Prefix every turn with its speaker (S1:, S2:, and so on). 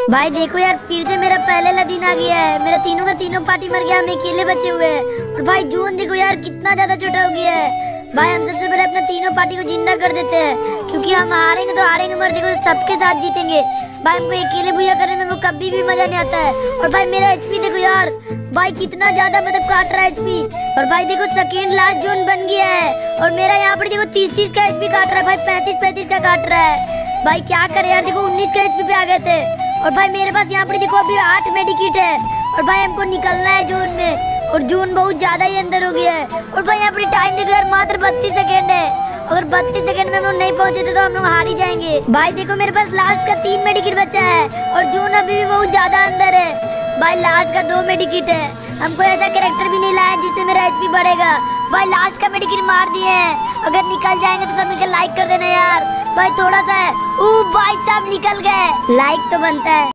S1: भाई देखो यार, फिर से मेरा पहले वाला दिन आ गया है। मेरा तीनों का तीनों पार्टी मर गया, हम अकेले बचे हुए हैं। और भाई जून देखो यार कितना ज्यादा छोटा हो गया है। भाई हम सबसे पहले अपना तीनों पार्टी को जिंदा कर देते हैं, क्योंकि हम हारेंगे तो हारेंगे, मर देखो सबके साथ जीतेंगे। भाई हमको अकेले भूया करने में वो कभी भी मजा नहीं आता है। और भाई मेरा एचपी देखो यार, भाई कितना ज्यादा मतलब काट रहा है एचपी। और भाई देखो सेकेंड लास्ट जोन बन गया है, और मेरा यहाँ पर देखो 30-30 का एचपी काट रहा है। भाई 35-35 का काट रहा है। भाई क्या करे यार, देखो 19 का एचपी पे आ गए थे। और भाई मेरे पास यहाँ पर देखो अभी 8 मेडिकिट है। और भाई हमको निकलना है जोन में, और जोन बहुत ज्यादा ही अंदर हो गया है। और भाई यहाँ पर टाइम देखो यार, मात्र 32 सेकेंड है। अगर 32 सेकंड में हम लोग नहीं पहुंचे तो हम लोग हार ही जाएंगे। भाई देखो मेरे पास लास्ट का 3 मेडिकिट बचा है, और जोन अभी भी बहुत ज्यादा अंदर है। भाई लास्ट का 2 मेडिकिट है। हमको ऐसा कैरेक्टर भी नहीं लाया जिससे मेरा एचपी बढ़ेगा। भाई लास्ट का मेडिकिट मार दिए हैं। अगर निकल जाएंगे तो सब मिलकर लाइक कर देना यार। भाई थोड़ा सा है। ओ भाई साहब निकल गए, लाइक तो बनता है।